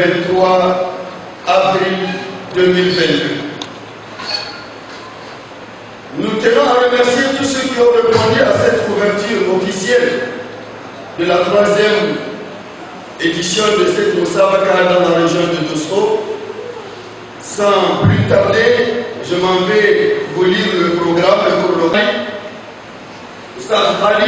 23 avril 2022. Nous tenons à remercier tous ceux qui ont répondu à cette ouverture officielle de la 3e édition de cette Moussabaka dans la région de Dosso. Sans plus tarder, je m'en vais vous lire le programme pour l'oreille. Oustaz Ali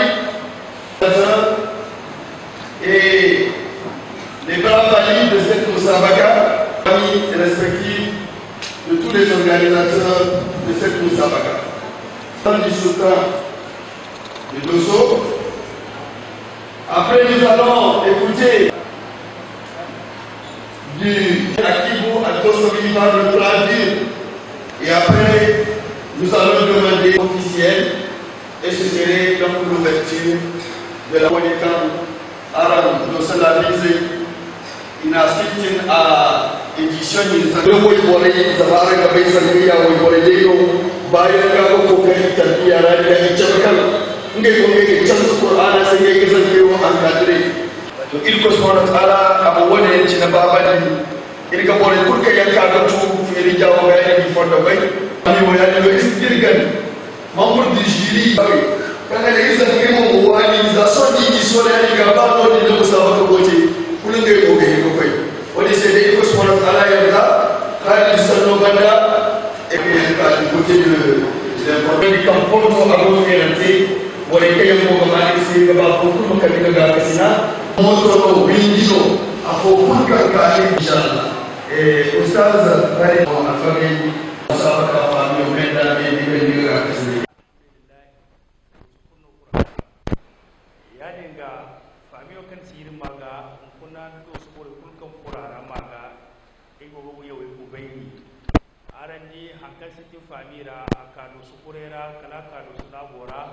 et les braves amis de cette Moussabaka, amis respectifs de tous les organisateurs de cette Moussabaka. Du sultan de Dosso. Après, nous allons écouter du Akibou à Dosso qui va le traduire. Et après, nous allons demander officiel et ce serait donc l'ouverture de la Monika Aram Dosso la Bise. Il a cité à édition de bayan ka ga kokarin tarbiya na da ita kan inda ko ne can su Qur'ana sai ya kisan kewa an kadire to ilko subhanahu wa ta'ala abu wanda ya ci na babani ilka bore kurka yanka ga tu feri jawo ga ni fondo bai ani waya ne istirgan mamur di jiri kana da isa ke mu wani za so di so da ni ga ba no di da musawa ko goje kullun ga ko ga ko kai wani sai da ilko subhanahu wa ta'ala ya da kai sanno banda. Et puis, du côté du campo, à vous orienter, vous avez été un peu mal ici, vous avez beaucoup de cabines de Gassina. Montre au Windigo, à beaucoup de cabines de et Oustaz, vous allez voir la famille, vous savez qu'à la famille, vous êtes dans les cabines de Gassina. Arandi hankal sitin famira akado sukurera kala kado sunabora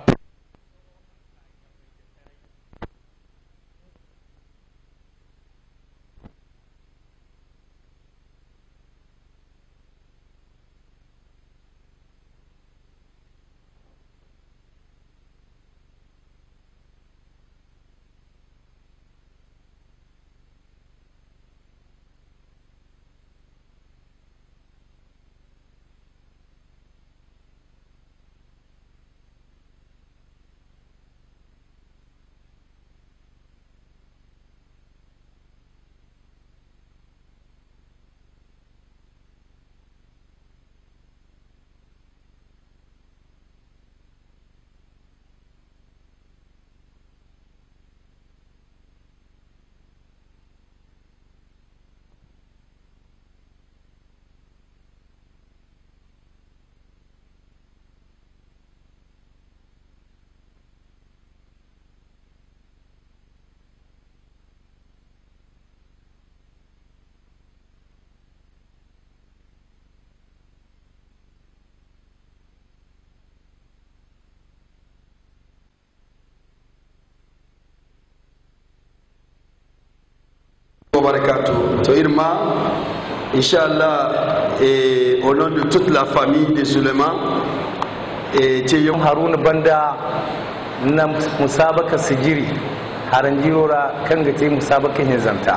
To Irma, Inch'Allah, et au nom de toute la famille de Suleiman, et Théo Haruna Banda, na musabaka sigiri, haranjirora kan ga musabaka hinzanta.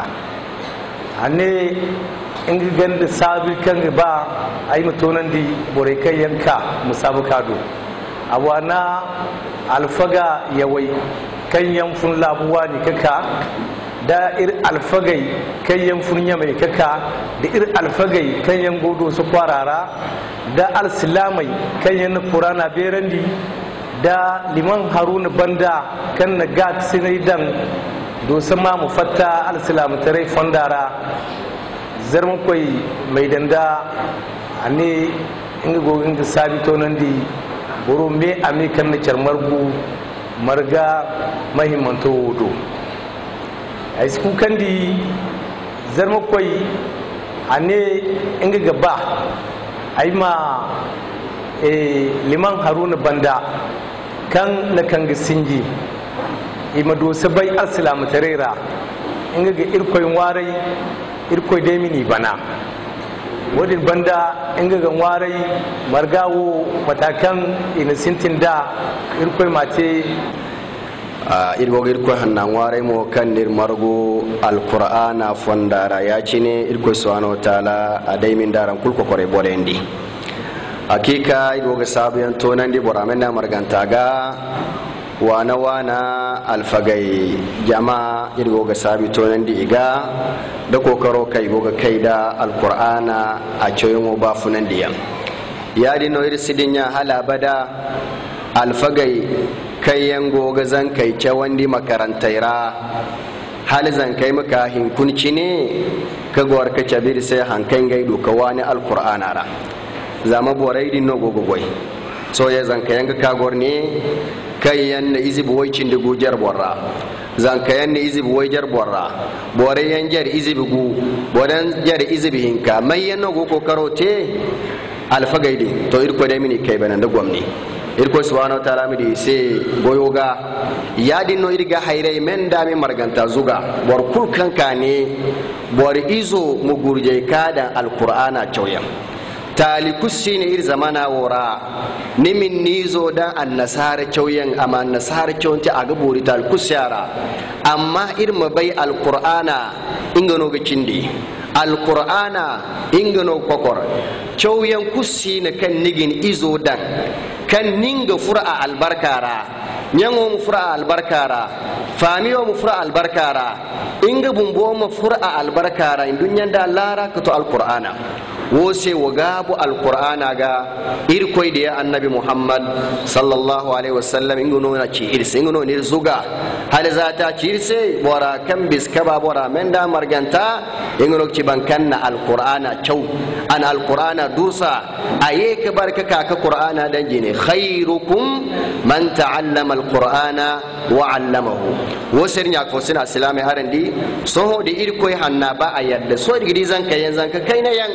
Ane in ganda sabi kan ba ai mutonan di bore kai yanka musabaka do. Awana alfaga yawai kan yanfun labuwa ni kaka da ir alfagai kan yan funya mai kaka da ir alfagai kan yan godo su kwarara da alsilamai kan yan qur'ana berandi da liman haruna banda kan na gat sinai dan do sama mu fatta alsilamu tare fondara zarmu koi mai danda ani inga gogin da sabito nan di boro me ami kan na charmarbu marga mahimmanto wodo ai su kandi zarma koi ane inga gaba ai ma liman haruna banda kan na kan sinji ima do sabai assalamu tarera inga ga irkoi warai irkoi demini bana wadin banda inga ga warai margawo matakan ina sintin da irkoi mace irgo irko hannan ware mo kan nir margo alqur'ana fondara ya cine irko subhanahu wa ta'ala adai min daran kulko kore bodendi hakika irgo ga sabu yan tonandi boramen na marganta ga wana alfagai jama'a irgo ga sabi tonandi iga da kokaro kai go ga kaida alqur'ana a coyin ba funan diyan ya dino irsidinya halabada alfagai kayan go ga zan kai cewandi makarantaira hal zan kai maka hinkunci ne ka gwar ka cabir sai hankan gaido ka wani alqur'ana ra zama borai dinno gogogoi so ya zan kayan ga kagor ne kayan na izibu wai cin da gujar borra zan kayan na izibu wai jar borra bore yan jar izibu gu bodan jar izibu hinka mai yan go ko karote alfagaidi to irko da mini kai banan da gwamni irko subhanahu wa ta'ala mi sai goyoga ya dinno irga hayrai men da mi marganta zuga bor kul kanka ne bor izo mu gurje kada alqur'ana chawya tali kusi ne iri zamana wora nimin nizo dan annasara chauyen amma annasara chaunti aga bori tal kusyara amma irma bai alqur'ana ingano ga cindi alqur'ana ingano kokor chauyen kusi ne kan nigin izo dan kan ninga fura albarkara nyango mu fura albarkara famiyo mu fura albarkara inga bumbo mu fura albarkara indunyan da lara kato alqur'ana wose wagabu alqur'ana ga irkoy da annabi muhammad sallallahu alaihi wasallam ingono na ci irse ingono ne zuga hal zata ci irse bora kan biskaba bora menda marganta ingono ci bankanna alqur'ana chaw an alqur'ana dursa aye ka barka ka qur'ana dan jine khairukum man ta'allama alqur'ana wa 'allamahu wosir nya ko sina islami arandi so di irkoy hanna ba ayadda so digidi zanka yanzanka kaina yan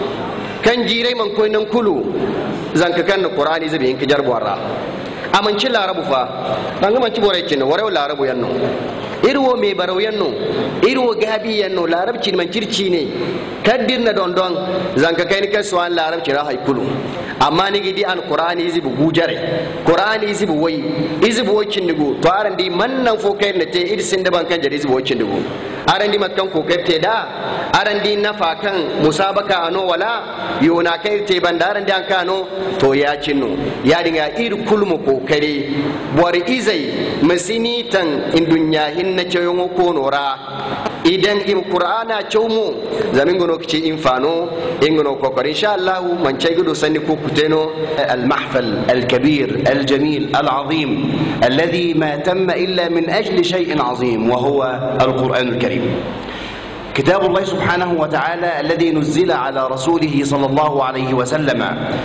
kan jirai man koy nan kulu zanka kan qur'ani zabi in kijar borra amanci larabu fa banga manci bore kin wore larabu yanno irwo me baraw yanno irwo gabi yanno larabci man circi ne kaddir na dondon zanka kai ni kaswan larabci ra haykulu amma ni gidi an qur'ani izibu gujare qur'ani izibu wai izibu wacin digo to aran di mannan fo kai ne te idsin da ban kan jari izibu wacin digo aran di makkan ko kai te da aran di nafa kan musabaka ano wala yona kai te bandaran di an kano to ya cinno ya dinga ir kulmu ko kare bori izai masini tan indunya hinna ceyon ko nora idan im qur'ana chawmu zamin gono kici infano ingono ko ko insha Allah man cey gudo sanni ko kuteno al mahfal al kabir al jamil al azim alladhi ma tamma illa min ajli shay'in azim wa huwa al qur'an al karim كتاب الله سبحانه وتعالى الذي نزل على رسوله صلى الله عليه وسلم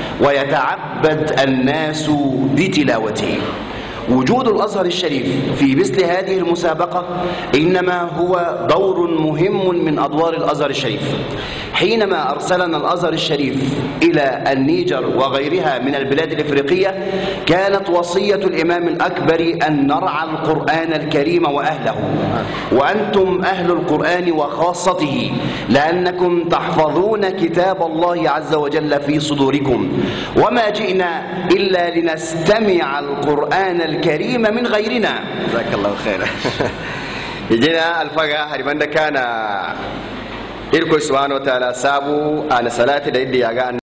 ويتعبد الناس بتلاوته وجود الأزهر الشريف في مثل هذه المسابقة إنما هو دور مهم من أدوار الأزهر الشريف. حينما أرسلنا الأزهر الشريف إلى النيجر وغيرها من البلاد الإفريقية كانت وصية الإمام الأكبر أن نرعى القرآن الكريم وأهله، وأنتم أهل القرآن وخاصته لأنكم تحفظون كتاب الله عز وجل في صدوركم، وما جئنا إلا لنستمع القرآن الكريم من غيرنا. جزاك الله خيرا. يجينا الفقه هربان كان إركو سبحانه وتعالى سابو على صلاة ديدي